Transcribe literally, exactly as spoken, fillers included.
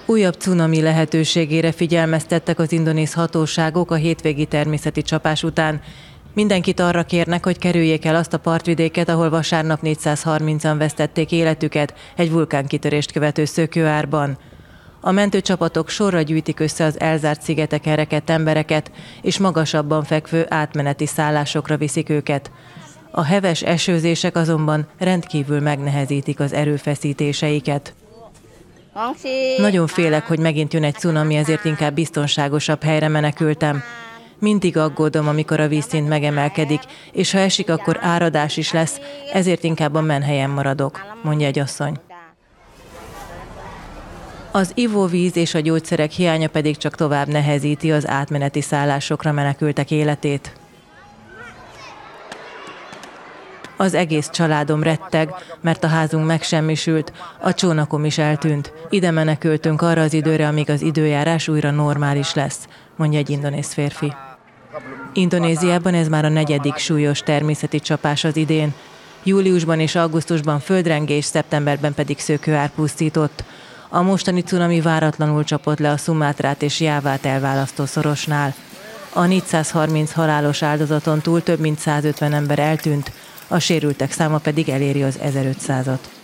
Újabb cunami lehetőségére figyelmeztettek az indonéz hatóságok a hétvégi természeti csapás után. Mindenkit arra kérnek, hogy kerüljék el azt a partvidéket, ahol vasárnap négyszázharmincan vesztették életüket egy vulkánkitörést követő szökőárban. A mentőcsapatok sorra gyűjtik össze az elzárt szigeteken rekedt embereket, és magasabban fekvő átmeneti szállásokra viszik őket. A heves esőzések azonban rendkívül megnehezítik az erőfeszítéseiket. Nagyon félek, hogy megint jön egy cunami, ezért inkább biztonságosabb helyre menekültem. Mindig aggódom, amikor a vízszint megemelkedik, és ha esik, akkor áradás is lesz, ezért inkább a menhelyen maradok, mondja egy asszony. Az ivóvíz és a gyógyszerek hiánya pedig csak tovább nehezíti az átmeneti szállásokra menekültek életét. Az egész családom retteg, mert a házunk megsemmisült, a csónakom is eltűnt. Ide menekültünk arra az időre, amíg az időjárás újra normális lesz, mondja egy indonéz férfi. Indonéziában ez már a negyedik súlyos természeti csapás az idén. Júliusban és augusztusban földrengés, szeptemberben pedig szökőár pusztított. A mostani cunami váratlanul csapott le a Szumátrát és Jávát elválasztó szorosnál. A négyszázharminc halálos áldozaton túl több mint százötven ember eltűnt, a sérültek száma pedig eléri az ezerötszázat.